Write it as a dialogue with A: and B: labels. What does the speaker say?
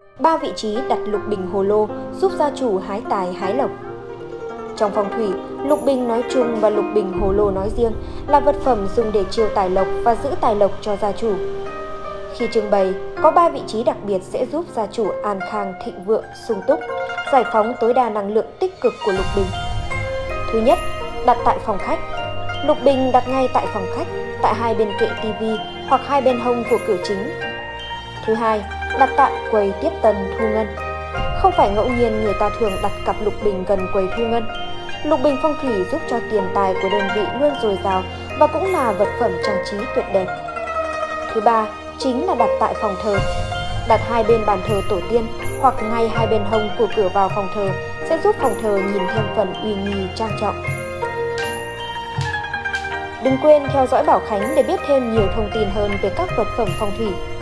A: 3 vị trí đặt lục bình hồ lô giúp gia chủ hái tài hái lộc. Trong phong thủy, lục bình nói chung và lục bình hồ lô nói riêng là vật phẩm dùng để chiêu tài lộc và giữ tài lộc cho gia chủ. Khi trưng bày, có 3 vị trí đặc biệt sẽ giúp gia chủ an khang, thịnh vượng, sung túc, giải phóng tối đa năng lượng tích cực của lục bình. Thứ nhất, đặt tại phòng khách. Lục bình đặt ngay tại phòng khách, tại hai bên kệ tivi hoặc hai bên hông của cửa chính. Thứ hai, đặt tại quầy tiếp tân thu ngân. Không phải ngẫu nhiên người ta thường đặt cặp lục bình gần quầy thu ngân. Lục bình phong thủy giúp cho tiền tài của đơn vị luôn dồi dào và cũng là vật phẩm trang trí tuyệt đẹp. Thứ ba, chính là đặt tại phòng thờ. Đặt hai bên bàn thờ tổ tiên hoặc ngay hai bên hông của cửa vào phòng thờ sẽ giúp phòng thờ nhìn thêm phần uy nghi trang trọng. Đừng quên theo dõi Bảo Khánh để biết thêm nhiều thông tin hơn về các vật phẩm phong thủy.